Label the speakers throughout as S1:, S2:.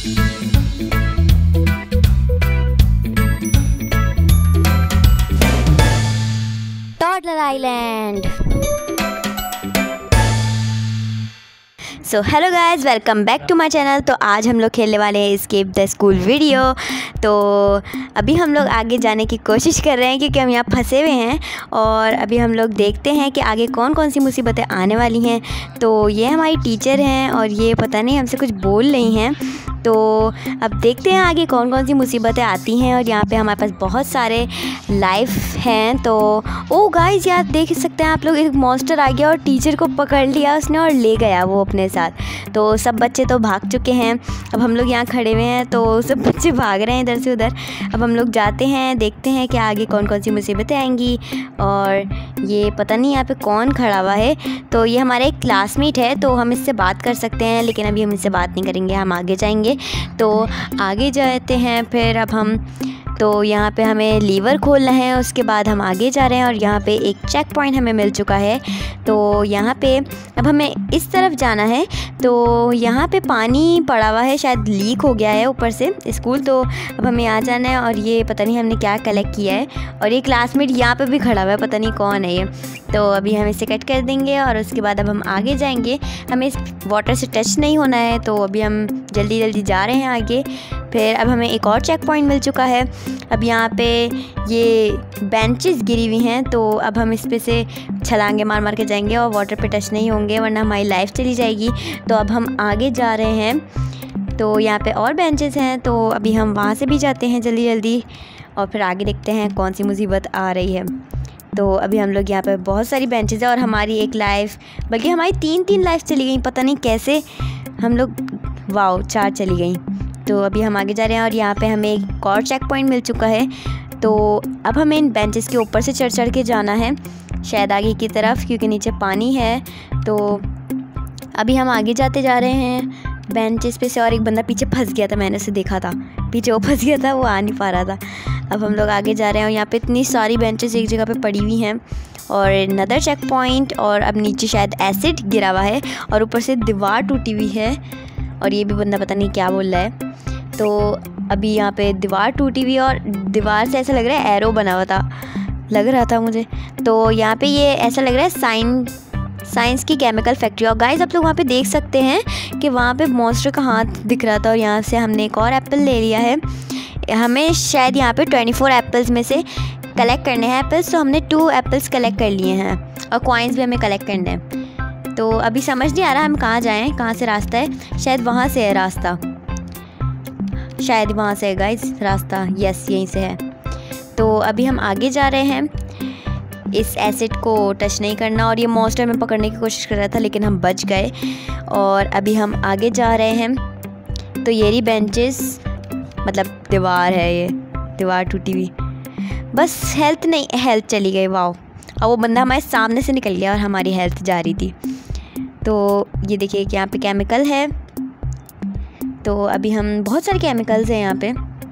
S1: Toddler island. So hello guys, welcome back to my channel. तो आज हम लोग खेलने वाले हैं एस्केप द स्कूल वीडियो। तो अभी हम लोग आगे जाने की कोशिश कर रहे हैं क्योंकि हम यहाँ फंसे हुए हैं और अभी हम लोग देखते हैं कि आगे कौन कौन सी मुसीबतें आने वाली हैं। तो ये हमारी टीचर हैं और ये पता नहीं हमसे कुछ बोल रही हैं। तो अब देखते हैं आगे कौन कौन सी मुसीबतें आती हैं। और यहाँ पे हमारे पास बहुत सारे लाइफ हैं। तो ओ गाइस, यार देख सकते हैं आप लोग, एक मॉन्स्टर आ गया और टीचर को पकड़ लिया उसने और ले गया वो अपने साथ। तो सब बच्चे तो भाग चुके हैं। अब हम लोग यहाँ खड़े हुए हैं तो सब बच्चे भाग रहे हैं इधर से उधर। अब हम लोग जाते हैं, देखते हैं कि आगे कौन कौन सी मुसीबतें आएंगी। और ये पता नहीं यहाँ पे कौन खड़ा हुआ है। तो ये हमारा एक क्लासमेट है, तो हम इससे बात कर सकते हैं, लेकिन अभी हम इससे बात नहीं करेंगे, हम आगे जाएंगे। तो आगे जाते हैं फिर। अब हम तो यहाँ पे हमें लीवर खोलना है, उसके बाद हम आगे जा रहे हैं और यहाँ पे एक चेक पॉइंट हमें मिल चुका है। तो यहाँ पे अब हमें इस तरफ जाना है। तो यहाँ पे पानी पड़ा हुआ है, शायद लीक हो गया है ऊपर से स्कूल। तो अब हमें यहाँ जाना है और ये पता नहीं हमने क्या कलेक्ट किया है। और ये क्लासमेट यहाँ पे भी खड़ा हुआ है, पता नहीं कौन है ये। तो अभी हम इसे कट कर देंगे और उसके बाद अब हम आगे जाएंगे। हमें इस वाटर से टच नहीं होना है, तो अभी हम जल्दी जल्दी जा रहे हैं आगे। फिर अब हमें एक और चेक पॉइंट मिल चुका है। अब यहाँ पे ये बेंचेस गिरी हुई हैं, तो अब हम इस पे से छलांगे मार मार के जाएंगे और वाटर पे टच नहीं होंगे वरना हमारी लाइफ चली जाएगी। तो अब हम आगे जा रहे हैं। तो यहाँ पे और बेंचेस हैं, तो अभी हम वहाँ से भी जाते हैं जल्दी जल्दी और फिर आगे देखते हैं कौन सी मुसीबत आ रही है। तो अभी हम लोग यहाँ पे बहुत सारी बेंचेस है और हमारी एक लाइफ, बल्कि हमारी तीन लाइफ चली गई, पता नहीं कैसे हम लोग, वाओ 4 चली गई। तो अभी हम आगे जा रहे हैं और यहाँ पे हमें एक और चेक पॉइंट मिल चुका है। तो अब हमें इन बेंचेस के ऊपर से चढ़ के जाना है, शायद आगे की तरफ, क्योंकि नीचे पानी है। तो अभी हम आगे जाते जा रहे हैं बेंचेस पे से। और एक बंदा पीछे फंस गया था, मैंने उसे देखा था, पीछे वो फंस गया था, वो आ नहीं पा रहा था। अब हम लोग आगे जा रहे हैं और यहाँ पे इतनी सारी बेंचेस एक जगह पे पड़ी हुई हैं और नदर चेक पॉइंट। और अब नीचे शायद एसिड गिरा हुआ है और ऊपर से दीवार टूटी हुई है और ये भी बंदा पता नहीं क्या बोल रहा है। तो अभी यहाँ पे दीवार टूटी हुई और दीवार से ऐसा लग रहा है एरो बना हुआ था, लग रहा था मुझे। तो यहाँ पे ये ऐसा लग रहा है साइंस की केमिकल फैक्ट्री। और गाइस आप लोग वहाँ पे देख सकते हैं कि वहाँ पे मॉन्स्टर का हाथ दिख रहा था और यहाँ से हमने एक और एप्पल ले लिया है। हमें शायद यहाँ पे 24 एप्पल्स में से कलेक्ट करने हैं एप्पल्स, तो हमने 2 एप्पल्स कलेक्ट कर लिए हैं और कॉइन्स भी हमें कलेक्ट करने हैं। तो अभी समझ नहीं आ रहा हम कहाँ जाएँ, कहाँ से रास्ता है, शायद वहाँ से है रास्ता, शायद वहाँ से है गाइस रास्ता, यस यहीं से है। तो अभी हम आगे जा रहे हैं, इस एसिड को टच नहीं करना। और ये मॉन्स्टर में पकड़ने की कोशिश कर रहा था लेकिन हम बच गए। और अभी हम आगे जा रहे हैं। तो ये रही बेंचेस, मतलब दीवार है, ये दीवार टूटी हुई, बस हेल्थ नहीं, हेल्थ चली गई, वाओ। और वो बंदा हमारे सामने से निकल गया और हमारी हेल्थ जा रही थी। तो ये देखिए कि यहाँ पे केमिकल है। तो अभी हम, बहुत सारे केमिकल्स हैं यहाँ पे।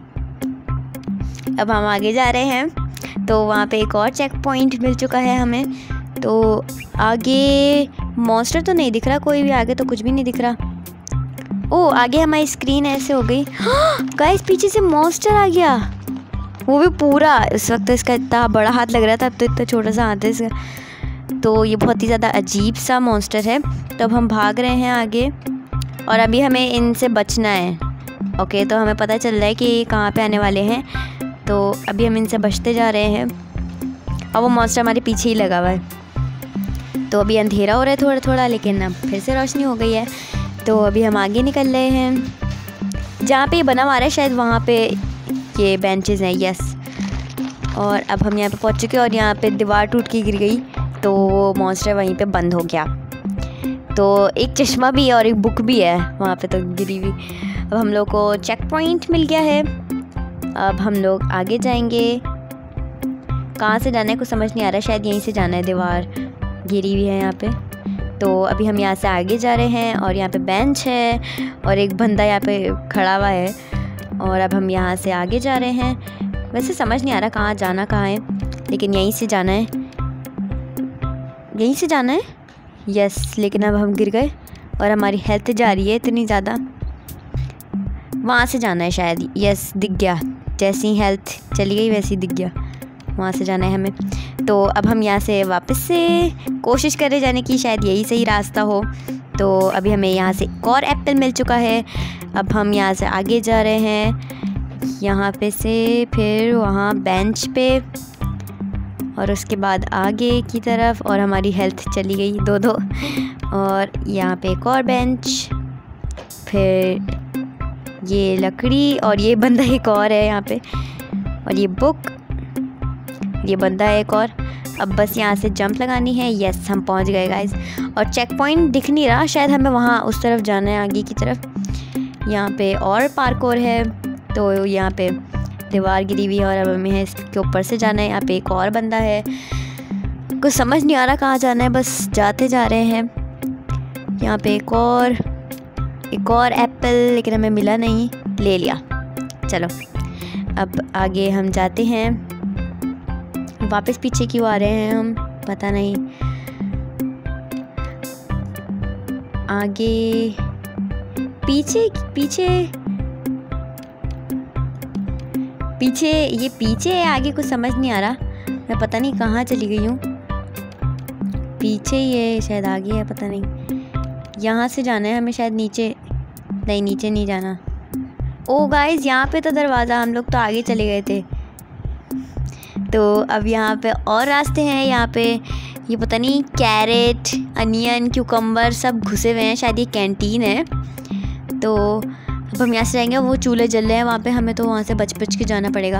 S1: अब हम आगे जा रहे हैं। तो वहाँ पे एक और चेक पॉइंट मिल चुका है हमें। तो आगे मॉन्स्टर तो नहीं दिख रहा, कोई भी आगे तो कुछ भी नहीं दिख रहा। ओ आगे हमारी स्क्रीन ऐसे हो गई, गाइस पीछे से मॉन्स्टर आ गया, वो भी पूरा। उस वक्त तो इसका इतना बड़ा हाथ लग रहा था, अब तो इतना छोटा सा हाथ है इसका। तो ये बहुत ही ज़्यादा अजीब सा मॉन्स्टर है। तो अब हम भाग रहे हैं आगे और अभी हमें इनसे बचना है। ओके, तो हमें पता चल रहा है कि ये कहाँ पे आने वाले हैं। तो अभी हम इनसे बचते जा रहे हैं और वो मॉन्स्टर हमारे पीछे ही लगा हुआ है। तो अभी अंधेरा हो रहा है थोड़ा थोड़ा, लेकिन अब फिर से रोशनी हो गई है। तो अभी हम आगे निकल रहे हैं, जहाँ पे ये बना हुआ है शायद वहाँ पे ये बेंचेस हैं, यस। और अब हम यहाँ पे पहुँच चुके हैं और यहाँ पे दीवार टूट के गिर गई, तो वो मॉन्स्टर वहीं पे बंद हो गया। तो एक चश्मा भी है और एक बुक भी है वहाँ पे तो गिरी हुई। अब हम लोग को चेक पॉइंट मिल गया है। अब हम लोग आगे जाएंगे, कहाँ से जाना है कुछ समझ नहीं आ रहा, शायद यहीं से जाना है, दीवार गिरी हुई है यहाँ पे। तो अभी हम यहाँ से आगे जा रहे हैं और यहाँ पे बेंच है और एक बंदा यहाँ पे खड़ा हुआ है। और अब हम यहाँ से आगे जा रहे हैं, वैसे समझ नहीं आ रहा कहाँ जाना कहाँ है, लेकिन यहीं से जाना है, यहीं से जाना है, यस। लेकिन अब हम गिर गए और हमारी हेल्थ जा रही है इतनी ज़्यादा। वहाँ से जाना है शायद। यस, दिख गया, जैसी ही हेल्थ चली गई वैसे ही दिख गया, वहाँ से जाना है हमें। तो अब हम यहाँ से वापस से कोशिश करें जाने की, शायद यही सही रास्ता हो। तो अभी हमें यहाँ से एक और एप्पल मिल चुका है। अब हम यहाँ से आगे जा रहे हैं, यहाँ पे से फिर वहाँ बेंच पे, और उसके बाद आगे की तरफ, और हमारी हेल्थ चली गई 2-2। और यहाँ पे एक और बेंच, फिर ये लकड़ी, और ये बंदा एक और है यहाँ पे, और ये बुक, ये बंदा है एक और। अब बस यहाँ से जंप लगानी है। यस, हम पहुँच गए गाइस। और चेक पॉइंट दिख नहीं रहा, शायद हमें वहाँ उस तरफ जाना है आगे की तरफ। यहाँ पे और पार्कोर है, तो यहाँ पे दीवार गिरी हुई है और अब हमें इसके ऊपर से जाना है। यहाँ पे एक और बंदा है, कुछ समझ नहीं आ रहा कहाँ जाना है, बस जाते जा रहे हैं। यहाँ पे एक और एप्पल, लेकिन हमें मिला नहीं, ले लिया। चलो अब आगे हम जाते हैं। वापस पीछे क्यों आ रहे हैं हम, पता नहीं। आगे पीछे पीछे पीछे, ये पीछे है, आगे कुछ समझ नहीं आ रहा, मैं पता नहीं कहाँ चली गई हूँ। पीछे ही है शायद, आगे है पता नहीं। यहाँ से जाना है हमें शायद, नीचे नहीं, नीचे नहीं जाना। ओ गाइस, यहाँ पे तो दरवाज़ा, हम लोग तो आगे चले गए थे। तो अब यहाँ पे और रास्ते हैं। यहाँ पे ये पता नहीं कैरेट, अनियन, क्यूकम्बर सब घुसे हुए हैं, शायद ये कैंटीन है। तो अब हम यहाँ से जाएंगे, वो चूल्हे जल रहे हैं वहाँ पे, हमें तो वहाँ से बच के जाना पड़ेगा।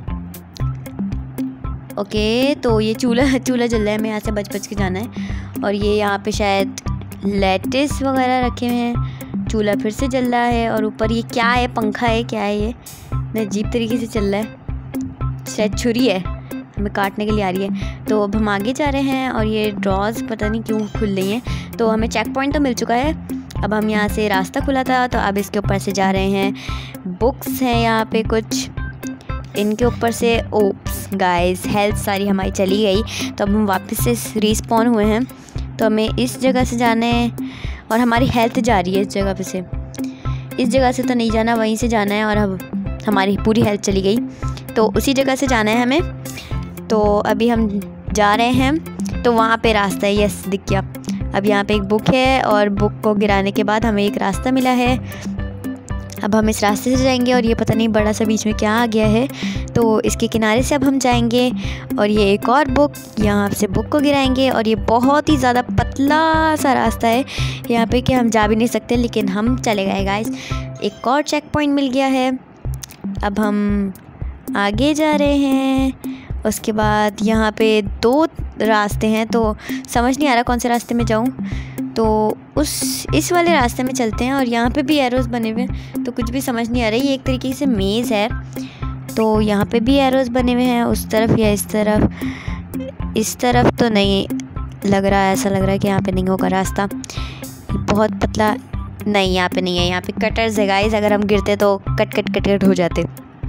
S1: ओके, तो ये चूल्हा जल रहा है, हमें यहाँ से बच के जाना है। और ये यहाँ पे शायद लेटिस वगैरह रखे हुए हैं। चूल्हा फिर से जल रहा है, और ऊपर ये क्या है, पंखा है, क्या है ये, अजीब तरीके से चल रहा है, शायद छुरी है, हमें काटने के लिए आ रही है। तो अब हम आगे जा रहे हैं, और ये ड्रॉज पता नहीं क्यों खुल रही हैं। तो हमें चेक पॉइंट तो मिल चुका है। अब हम यहाँ से रास्ता खुला था, तो अब इसके ऊपर से जा रहे हैं। बुक्स हैं यहाँ पे कुछ, इनके ऊपर से। ओप्स गाइस, हेल्थ सारी हमारी चली गई। तो अब हम वापस से रिस्पॉन हुए हैं, तो हमें इस जगह से जाना है, और हमारी हेल्थ जा रही है इस जगह पे से। इस जगह से तो नहीं जाना, वहीं से जाना है, और अब हमारी पूरी हेल्थ चली गई, तो उसी जगह से जाना है हमें। तो अभी हम जा रहे हैं, तो वहाँ पे रास्ता है। यस, दिख गया। अब यहाँ पे एक बुक है, और बुक को गिराने के बाद हमें एक रास्ता मिला है। अब हम इस रास्ते से जाएंगे, और ये पता नहीं बड़ा सा बीच में क्या आ गया है, तो इसके किनारे से अब हम जाएंगे। और ये एक और बुक, यहाँ से बुक को गिराएंगे, और ये बहुत ही ज़्यादा पतला सा रास्ता है यहाँ पे कि हम जा भी नहीं सकते, लेकिन हम चले गए गाइस। एक और चेक पॉइंट मिल गया है। अब हम आगे जा रहे हैं। उसके बाद यहाँ पे 2 रास्ते हैं, तो समझ नहीं आ रहा कौन से रास्ते में जाऊँ, तो इस वाले रास्ते में चलते हैं। और यहाँ पे भी एरोज़ बने हुए हैं, तो कुछ भी समझ नहीं आ रही। ये एक तरीके से मेज़ है, तो यहाँ पे भी एरोज़ बने हुए हैं, उस तरफ या इस तरफ। इस तरफ तो नहीं लग रहा है, ऐसा लग रहा है कि यहाँ पे नहीं होगा रास्ता, बहुत पतला। नहीं, यहाँ पे नहीं है, यहाँ पे कटर्स है गाइस, अगर हम गिरते तो कट हो जाते।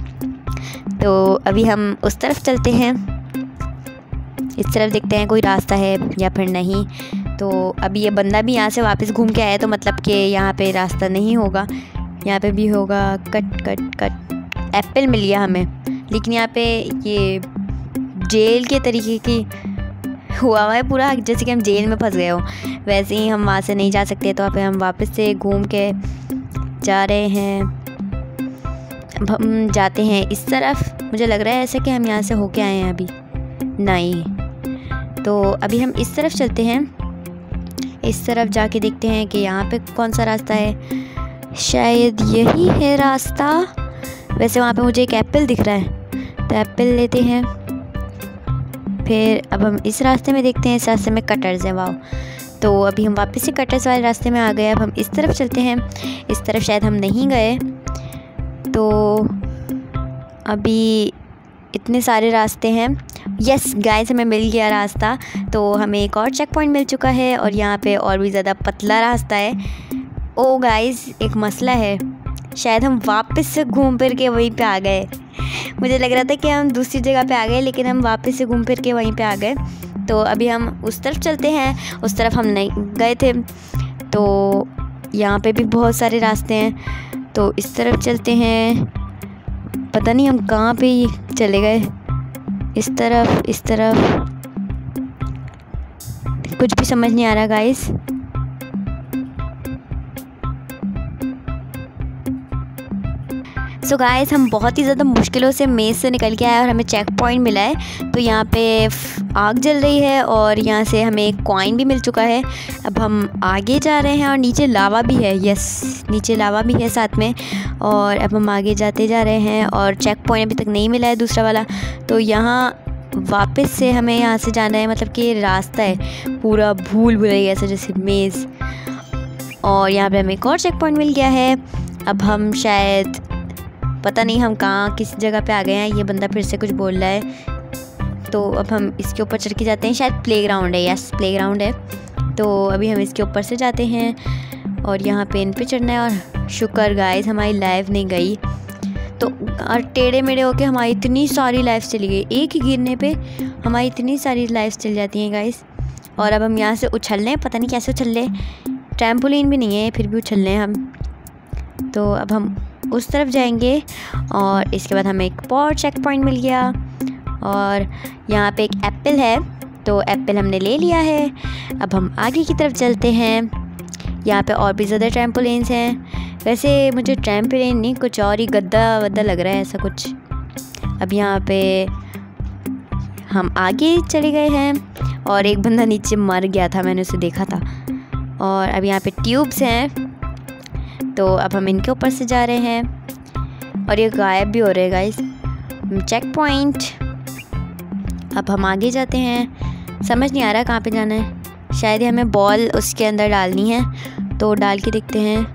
S1: तो अभी हम उस तरफ चलते हैं, इस तरफ देखते हैं कोई रास्ता है या फिर नहीं। तो अभी ये बंदा भी यहाँ से वापस घूम के आया, तो मतलब कि यहाँ पे रास्ता नहीं होगा, यहाँ पे भी होगा। कट एप्पल मिल गया हमें, लेकिन यहाँ पे ये जेल के तरीके की हुआ है पूरा, जैसे कि हम जेल में फंस गए हो, वैसे ही हम वहाँ से नहीं जा सकते। तो अब हम वापस से घूम के जा रहे हैं। अब हम जाते हैं इस तरफ, मुझे लग रहा है ऐसे कि हम यहाँ से होके आए हैं अभी, नहीं। तो अभी हम इस तरफ चलते हैं, इस तरफ जाके देखते हैं कि यहाँ पे कौन सा रास्ता है। शायद यही है रास्ता, वैसे वहाँ पे मुझे एक एप्पल दिख रहा है, तो एप्पल लेते हैं। फिर अब हम इस रास्ते में देखते हैं, इस रास्ते में कटर्स हैं, वाह। तो अभी हम वापस से कटर्स वाले रास्ते में आ गए। अब हम इस तरफ चलते हैं, इस तरफ शायद हम नहीं गए। तो अभी इतने सारे रास्ते हैं। यस गाइस, हमें मिल गया रास्ता, तो हमें एक और चेक पॉइंट मिल चुका है, और यहाँ पे और भी ज़्यादा पतला रास्ता है। ओ गाइस, एक मसला है, शायद हम वापस से घूम फिर के वहीं पे आ गए। मुझे लग रहा था कि हम दूसरी जगह पे आ गए, लेकिन हम वापस से घूम फिर के वहीं पे आ गए। तो अभी हम उस तरफ चलते हैं, उस तरफ हम नहीं गए थे। तो यहाँ पे भी बहुत सारे रास्ते हैं, तो इस तरफ चलते हैं। पता नहीं हम कहाँ पे चले गए, इस तरफ कुछ भी समझ नहीं आ रहा गाइस। सो गाइस हम बहुत ही ज़्यादा मुश्किलों से मेज़ से निकल के आए और हमें चेक पॉइंट मिला है। तो यहाँ पे आग जल रही है और यहाँ से हमें एक कॉइन भी मिल चुका है। अब हम आगे जा रहे हैं और नीचे लावा भी है। यस, नीचे लावा भी है साथ में। और अब हम आगे जाते जा रहे हैं और चेक पॉइंट अभी तक नहीं मिला है दूसरा वाला। तो यहाँ वापस से हमें यहाँ से जाना है, मतलब कि रास्ता है पूरा भूल भुलैया ऐसा जैसे मेज़। और यहाँ पे हमें एक और चेक पॉइंट मिल गया है। अब हम शायद पता नहीं हम कहाँ किस जगह पे आ गए हैं। ये बंदा फिर से कुछ बोल रहा है। तो अब हम इसके ऊपर चढ़ के जाते हैं। शायद प्लेग्राउंड है। यस, प्लेग्राउंड है। तो अभी हम इसके ऊपर से जाते हैं और यहाँ पे इन पे चढ़ना है। और शुक्र गाइस हमारी लाइफ नहीं गई। तो और टेढ़े मेढ़े होके हमारी इतनी सारी लाइफ चली गई। एक ही गिरने पे हमारी इतनी सारी लाइफ चल जाती हैं गाइस। और अब हम यहाँ से उछल रहे हैं, पता नहीं कैसे उछल रहे। ट्रैम्पोलिन भी नहीं है फिर भी उछल रहे हैं हम। तो अब हम उस तरफ जाएंगे और इसके बाद हमें एक और चेक पॉइंट मिल गया। और यहाँ पे एक एप्पल है, तो एप्पल हमने ले लिया है। अब हम आगे की तरफ चलते हैं। यहाँ पे और भी ज़्यादा ट्रैम्पोलिन्स हैं। वैसे मुझे ट्रैम्पोलिन नहीं, कुछ और ही गद्दा वद्दा लग रहा है ऐसा कुछ। अब यहाँ पे हम आगे चले गए हैं और एक बंदा नीचे मर गया था, मैंने उसे देखा था। और अब यहाँ पे ट्यूब्स हैं, तो अब हम इनके ऊपर से जा रहे हैं और ये गायब भी हो रहे हैं गाइस। Check point. अब हम आगे जाते हैं। समझ नहीं आ रहा कहाँ पे जाना है। शायद ही हमें बॉल उसके अंदर डालनी है, तो डाल के देखते हैं।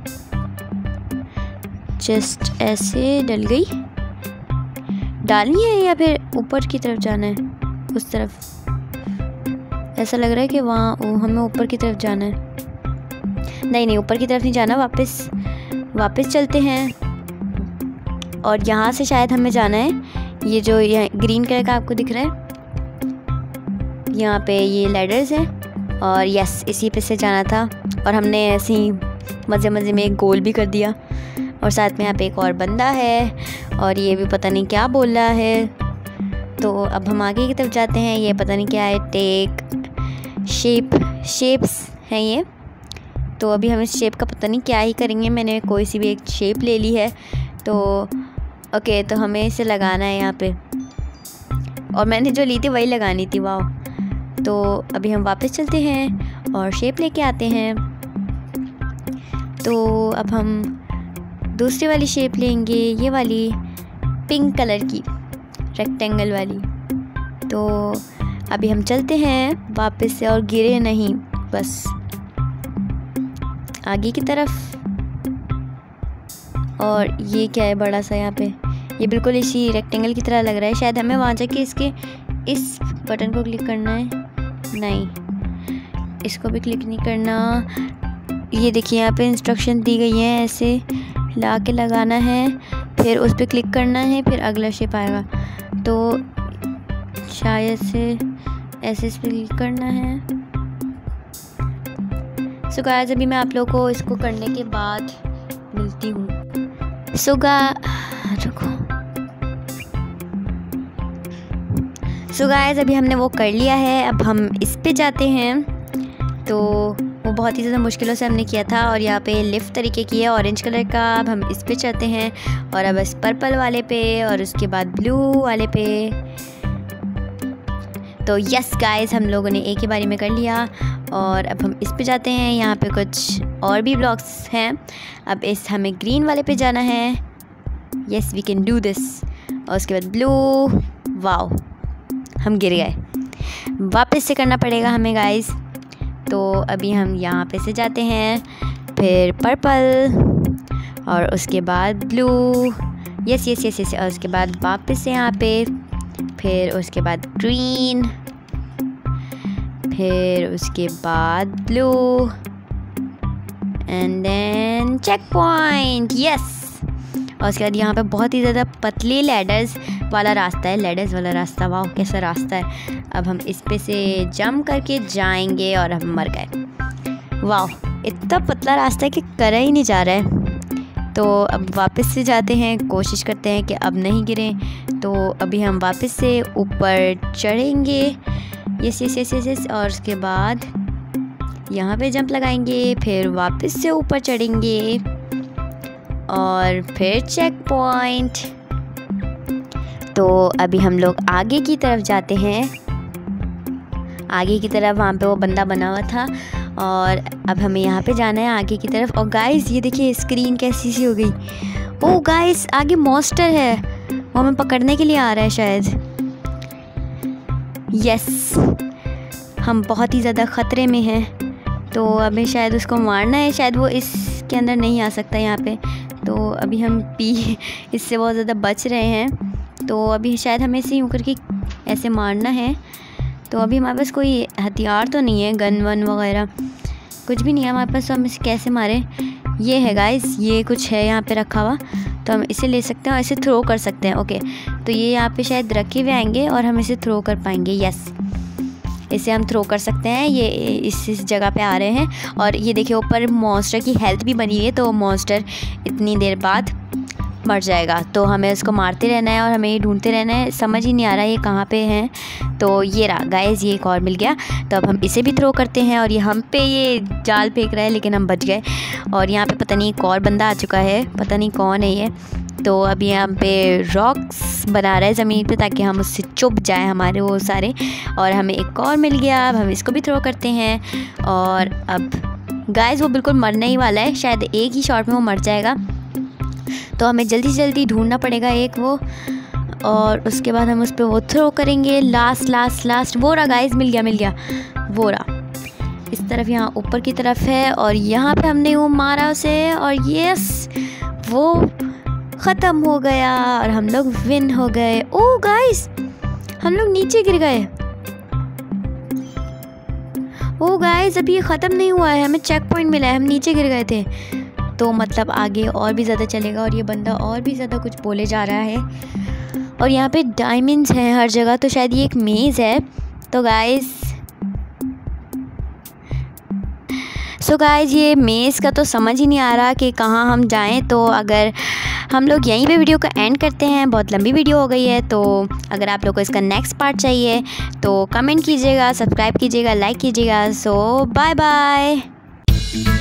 S1: जस्ट ऐसे डल गई। डालनी है या फिर ऊपर की तरफ जाना है, उस तरफ। ऐसा लग रहा है कि वहाँ हमें ऊपर की तरफ जाना है। नहीं, ऊपर की तरफ नहीं जाना। वापस चलते हैं और यहाँ से शायद हमें जाना है। ये जो ये ग्रीन कलर का आपको दिख रहा है, यहाँ पे ये लैडर्स हैं और यस इसी पे से जाना था। और हमने ऐसे ही मज़े मज़े में एक गोल भी कर दिया। और साथ में यहाँ पे एक और बंदा है और ये भी पता नहीं क्या बोल रहा है। तो अब हम आगे की तरफ जाते हैं। ये पता नहीं क्या है, टेक शेप्स हैं ये। तो अभी हम इस शेप का पता नहीं क्या ही करेंगे। मैंने कोई सी भी एक शेप ले ली है। तो ओके, तो हमें इसे लगाना है यहाँ पे। और मैंने जो ली थी वही लगानी थी। वाह। तो अभी हम वापस चलते हैं और शेप लेके आते हैं। तो अब हम दूसरी वाली शेप लेंगे, ये वाली पिंक कलर की रेक्टेंगल वाली। तो अभी हम चलते हैं वापस से और गिरे नहीं, बस आगे की तरफ। और ये क्या है बड़ा सा यहाँ पे, ये बिल्कुल इसी रेक्टेंगल की तरह लग रहा है। शायद हमें वहाँ जाके इसके इस बटन को क्लिक करना है। नहीं, इसको भी क्लिक नहीं करना। ये देखिए यहाँ पे इंस्ट्रक्शन दी गई है, ऐसे हिला के लगाना है, फिर उस पर क्लिक करना है, फिर अगला शेप आएगा। तो शायद से ऐसे इस पर क्लिक करना है। सो गाइस अभी मैं आप लोगों को इसको करने के बाद मिलती हूँ। सो गाइस अभी हमने वो कर लिया है। अब हम इस पे जाते हैं। तो वो बहुत ही ज़्यादा मुश्किलों से हमने किया था और यहाँ पे लिफ्ट तरीके की है ऑरेंज कलर का। अब हम इस पे चढ़ते हैं और अब इस पर्पल वाले पे और उसके बाद ब्लू वाले पे। तो यस गाइस हम लोगों ने एक ही बारी में कर लिया। और अब हम इस पे जाते हैं। यहाँ पे कुछ और भी ब्लॉक्स हैं। अब हमें ग्रीन वाले पे जाना है। Yes we can do this. और उसके बाद ब्लू। वाओ, हम गिर गए। वापस से करना पड़ेगा हमें गाइस। तो अभी हम यहाँ पे से जाते हैं, फिर पर्पल और उसके बाद blue. Yes yes yes yes. और उसके बाद वापस से यहाँ पे, फिर उसके बाद ग्रीन, फिर उसके बाद blue and then checkpoint. Yes. और उसके बाद यहाँ पे बहुत ही ज़्यादा पतली लैडर्स वाला रास्ता है। लैडर्स वाला रास्ता, वाह कैसा रास्ता है। अब हम इस पे से जंप करके जाएंगे और हम मर गए। वाह, इतना पतला रास्ता है कि करा ही नहीं जा रहा है। तो अब वापस से जाते हैं, कोशिश करते हैं कि अब नहीं गिरें। तो अभी हम वापस से ऊपर चढ़ेंगे, यस यस यस यस, और उसके बाद यहाँ पे जंप लगाएंगे, फिर वापस से ऊपर चढ़ेंगे और फिर चेक पॉइंट। तो अभी हम लोग आगे की तरफ जाते हैं, आगे की तरफ। वहाँ पे वो बंदा बना हुआ था और अब हमें यहाँ पे जाना है आगे की तरफ। और गाइस ये देखिए स्क्रीन कैसी सी हो गई। ओ गाइस आगे मॉन्स्टर है, वो हमें पकड़ने के लिए आ रहा है शायद। यस, हम बहुत ही ज़्यादा ख़तरे में हैं, तो अभी शायद उसको मारना है। शायद वो इसके अंदर नहीं आ सकता यहाँ पे, तो अभी हम इससे बहुत ज़्यादा बच रहे हैं। तो अभी शायद हमें इसे यूँ करके ऐसे मारना है। तो अभी हमारे पास कोई हथियार तो नहीं है, गन वन वगैरह कुछ भी नहीं है हमारे पास, तो हम इसे कैसे मारें। ये है गाइस, ये कुछ है यहाँ पे रखा हुआ, तो हम इसे ले सकते हैं और इसे थ्रो कर सकते हैं। ओके, तो ये यहाँ पे शायद रखे हुए आएंगे और हम इसे थ्रो कर पाएंगे। यस, इसे हम थ्रो कर सकते हैं। ये इस जगह पे आ रहे हैं और ये देखिए ऊपर मॉन्स्टर की हेल्थ भी बनी हुई है, तो मॉन्स्टर इतनी देर बाद मर जाएगा। तो हमें उसको मारते रहना है और हमें ये ढूंढते रहना है। समझ ही नहीं आ रहा ये कहाँ पे हैं। तो ये रहा गाइस, ये एक और मिल गया। तो अब हम इसे भी थ्रो करते हैं और ये हम पे ये जाल फेंक रहा है, लेकिन हम बच गए। और यहाँ पे पता नहीं एक और बंदा आ चुका है, पता नहीं कौन है ये। तो अभी यहाँ पे रॉक्स बना रहा है ज़मीन पे ताकि हम उससे चुभ जाए हमारे वो सारे। और हमें एक और मिल गया, अब हम इसको भी थ्रो करते हैं। और अब गाइस वो बिल्कुल मरने ही वाला है, शायद एक ही शॉट में वो मर जाएगा। तो हमें जल्दी से जल्दी ढूंढना पड़ेगा एक वो, और उसके बाद हम उस पर वो थ्रो करेंगे। लास्ट वो रहा गाइस, मिल गया वो रहा। इस तरफ यहाँ ऊपर की तरफ है और यहाँ पे हमने वो मारा उसे और यस वो ख़त्म हो गया और हम लोग विन हो गए। ओ गाइस हम लोग नीचे गिर गए। ओ गाइस अभी ये ख़त्म नहीं हुआ है, हमें चेक पॉइंट मिला है, हम नीचे गिर गए थे। तो मतलब आगे और भी ज़्यादा चलेगा और ये बंदा और भी ज़्यादा कुछ बोले जा रहा है। और यहाँ पे डायमंड्स हैं हर जगह, तो शायद ये एक मेज़ है। तो गाइस ये मेज़ का तो समझ ही नहीं आ रहा कि कहाँ हम जाएं। तो अगर हम लोग यहीं पे वीडियो का एंड करते हैं, बहुत लंबी वीडियो हो गई है। तो अगर आप लोग को इसका नेक्स्ट पार्ट चाहिए तो कमेंट कीजिएगा, सब्सक्राइब कीजिएगा, लाइक कीजिएगा। So bye bye.